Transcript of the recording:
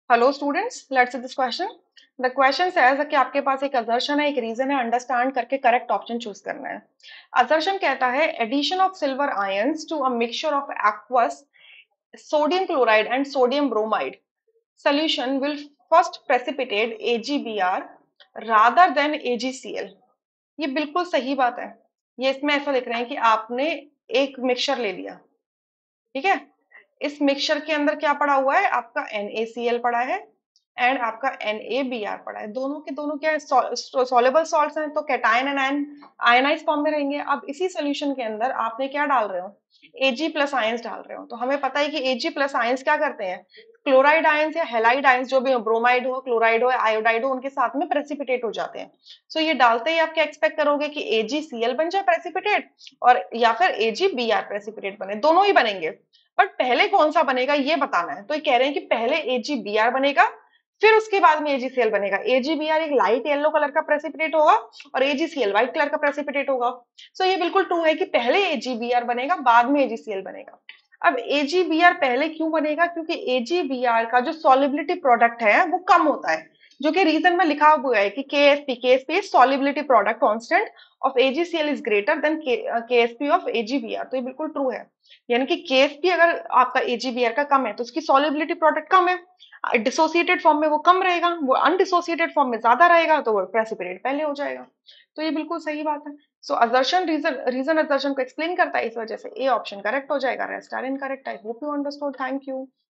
Hello students, let's see this question. The question says कि आपके पास एक असर्शन है, एक रीजन है, अंडरस्टैंड करके करेक्ट ऑप्शन चूज करना है। असर्शन कहता है addition of silver ions to a mixture of aqueous sodium chloride and sodium bromide solution will first precipitate AgBr rather than AgCl। ये बिल्कुल सही बात है। ये इसमें ऐसा लिख रहे हैं कि आपने एक मिक्सचर ले लिया, ठीक है। इस मिक्सचर के अंदर क्या पड़ा हुआ है? आपका NaCl पड़ा है एंड आपका NaBr पड़ा है। दोनों के दोनों क्या है? सॉल्युबल सॉल्ट्स हैं, तो cation and anion ionize form में रहेंगे। अब इसी सोल्यूशन के अंदर आपने क्या डाल रहे हो? Ag प्लस आयंस डाल रहे हो। तो हमें पता है कि Ag प्लस आयंस क्या करते हैं? क्लोराइड आयंस या हेलाइड आयंस जो भी हो, ब्रोमाइड हो, क्लोराइड हो, आयोडाइड हो, उनके साथ में प्रेसिपिटेट हो जाते हैं। सो ये डालते ही आप क्या एक्सपेक्ट करोगे कि AgCl बन जाए प्रेसिपिटेट, और या फिर AgBr प्रेसिपिटेट बने। दोनों ही बनेंगे, बट पहले कौन सा बनेगा ये बताना है। तो ये कह रहे हैं कि पहले AgBr बनेगा, फिर उसके बाद में AgCl बनेगा। AgBr एक लाइट येलो कलर का प्रेसिपिटेट होगा और AgCl व्हाइट कलर का प्रेसिपिटेट होगा। सो ये बिल्कुल ट्रू है कि पहले AgBr बनेगा, बाद में AgCl बनेगा। अब AgBr पहले क्यों बनेगा? क्योंकि AgBr का जो सॉल्युबिलिटी प्रोडक्ट है वो कम होता है, जो कि रीजन में लिखा हुआ है कि KSP is solubility product constant of AgCl is greater than KSP of AgBr। तो ये बिल्कुल ट्रू है। यानी कि KSP अगर आपका AgBr का कम है तो उसकी सॉल्युबिलिटी प्रोडक्ट कम है। डिसोसिएटेड फॉर्म में वो कम रहेगा, वो अनडिसोसिएटेड फॉर्म में ज्यादा रहेगा, तो वो प्रेसिपिटेट पहले हो जाएगा। तो ये बिल्कुल सही बात है। So assertion reason reason assertion को एक्सप्लेन करता है, इस वजह से ए ऑप्शन करेक्ट हो जाएगा। Rest are incorrect. I hope you understood. Thank you.